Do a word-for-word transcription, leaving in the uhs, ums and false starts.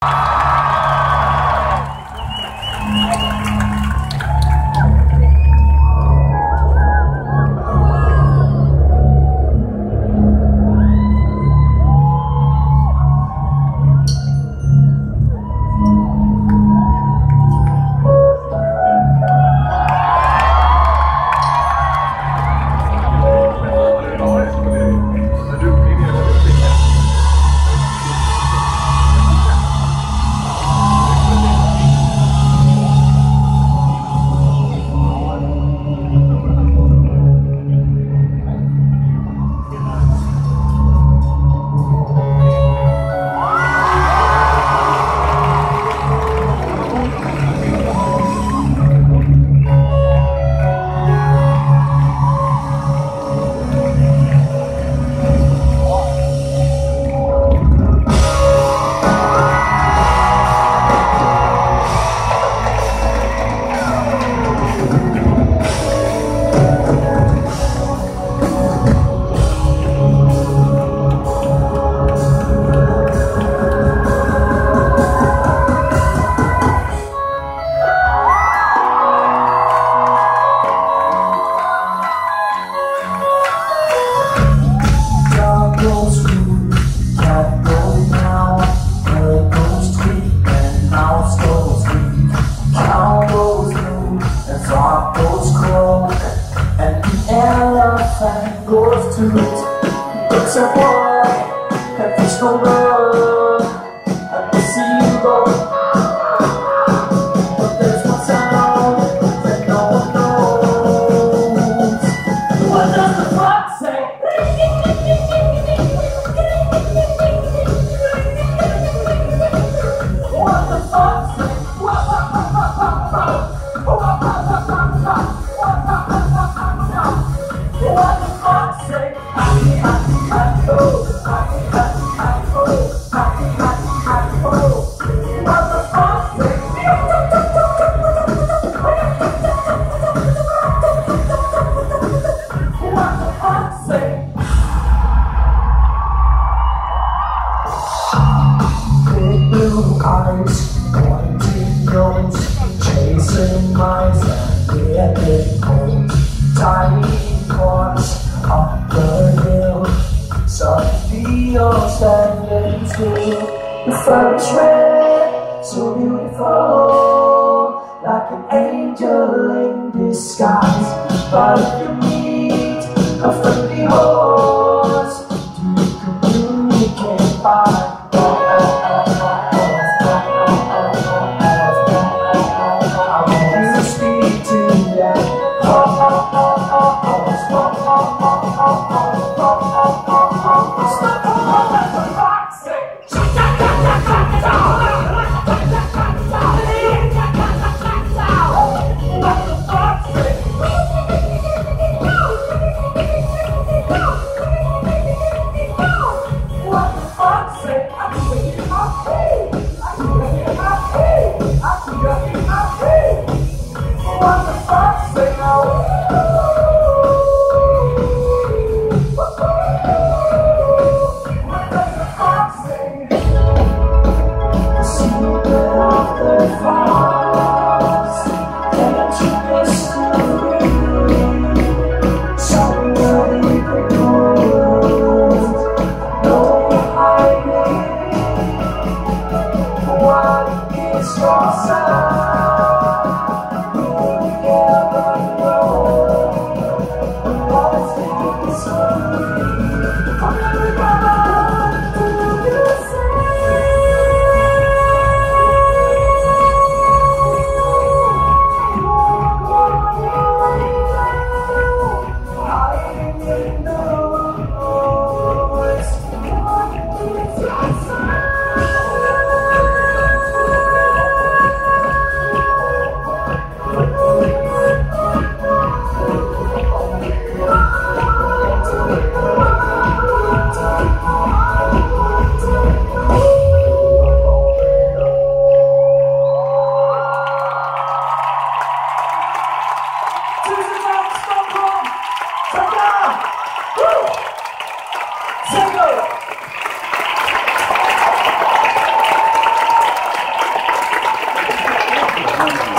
Goes to it, looks at what, and fish no love, and we see you go. But there's one sound that no one knows. What does the fox say? What the fox say? What the fox say? Happy, happy, happy, oh, happy, happy, happy, oh, happy, happy, happy, oh. What the fox say? What the fox say? Big blue eyes, pointing nose, chasing mice and getting cold. Tiny corns up the hill, suddenly you're standing still. The fur is red, so beautiful, like an angel in disguise. But if you meet a friendly horse, do you communicate by? Mm.